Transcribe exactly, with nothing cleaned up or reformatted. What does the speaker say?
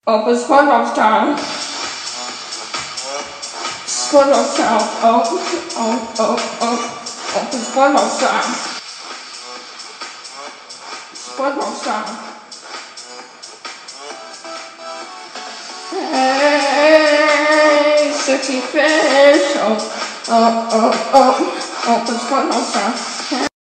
Up is SpongeBob style. SpongeBob style. Up, up, up, up. Up is SpongeBob style. SpongeBob style. Hey, sexy fish. Up, up, up, up. Up is SpongeBob style.